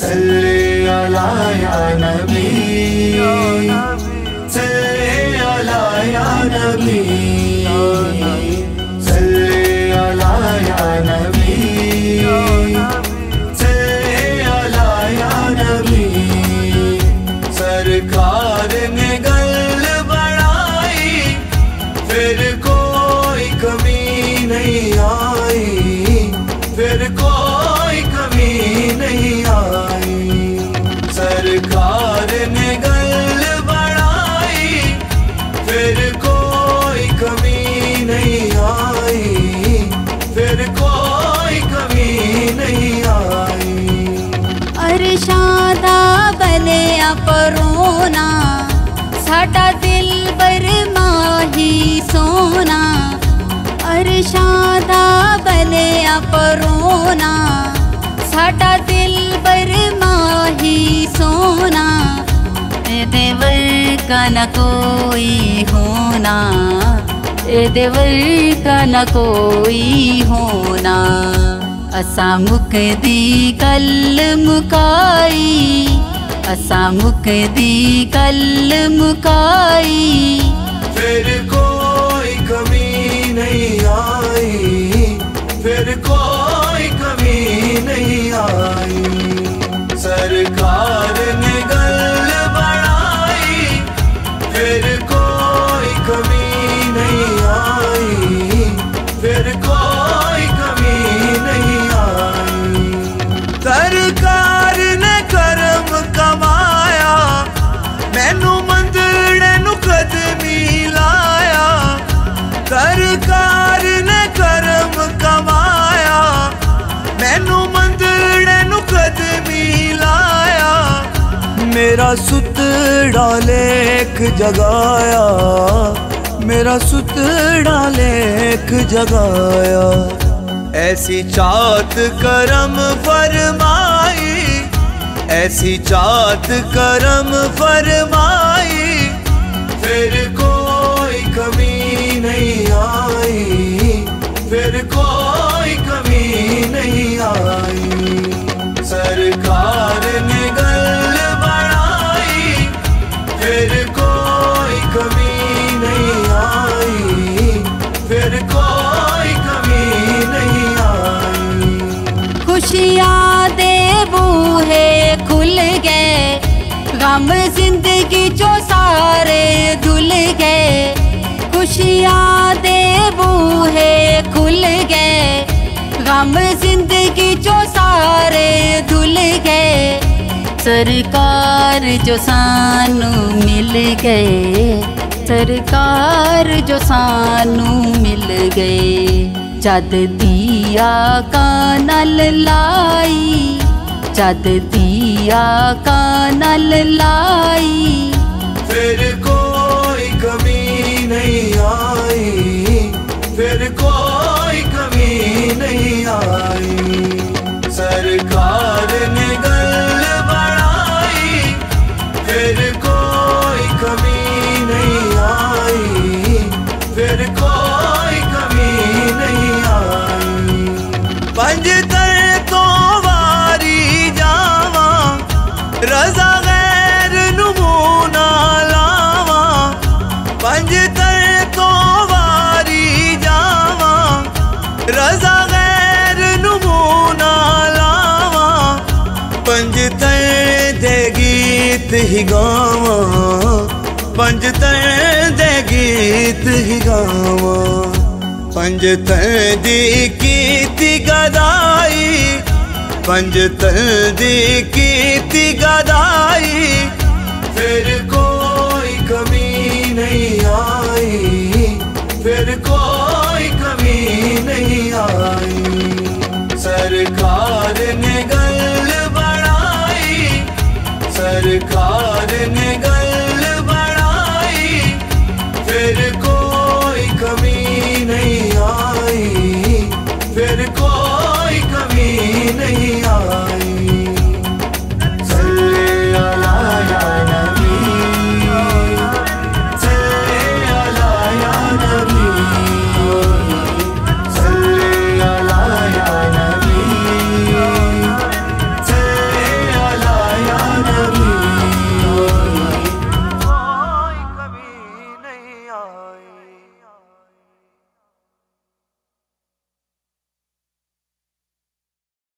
सल्ले अला या नबी, सल्ले अला या नबी, सल्ले अला या नबी, सल्ले अला या नबी। सरकार ने गल बढ़ाई, फिर कोई कमी नहीं आई, फिर कोई कमी नहीं आई। सरकार ने गल बढ़ाई, फिर कोई कमी नहीं आई, फिर कोई कमी नहीं आई। अरशादा बले परोना, साडा दिल बर माही सोना। अरशादा बले परोना, साडा दिल बर माही सोना। एदे वर्गा न कोई होना, एदे वर्गा न कोई होना। असा मुकदी गल मुकाई, असा मुकदी गल मुकाई, फिर कोई कमी नहीं आई, फिर कोई कमी नहीं आई। सरकार ने गल बढ़ाई, फिर कोई कमी नहीं आई, फिर कोई कमी नहीं आई। सरकार ने करम कमाया, मैनू मंदड़े नू कदमी लाया। सरकार ने करम कमाया, मैनू मंदड़े नू कदमी लाया। मेरा सुतड़ा लेख जगाया, मेरा सुतड़ा लेख जगाया। ऐसी चाहत करम फरमाई, ऐसी चाहत करम फरमाई, फिर कोई कमी नहीं आई, फिर कोई कमी नहीं आई। सरकार ने गल बढ़ाई, फिर कोई कमी नहीं आई, फिर कोई कमी नहीं आई। खुशियाँ दे बूहे खुल गए, गम जिंदगी जो सारे धुल गए। खुशियाँ दे बूहे खुल गए, गम जिंदगी जो सारे धुल गए। सरकार जो सानू मिल गए, सरकार जो सानू मिल गए। जद दिया कानल लाई, जद दिया कानल लाई, फिर कोई कमी नहीं आई, फिर कोई कमी नहीं आई। सरकार ने गल बढ़ाई, फिर कोई कमी नहीं आई, फिर कोई कमी नहीं आई। पंज तर तो वारी जावा, रजा गैर नमूना लावा। पंज तर तो वारी जावा, रजा गैर नमूना लावा। पंज तर दे गीत ही गावा, पंज तर दे गीत ही गावा। पंज तर दी कीती गदाई, पंज तर दी कीती गदाई, फिर कोई कमी नहीं आई,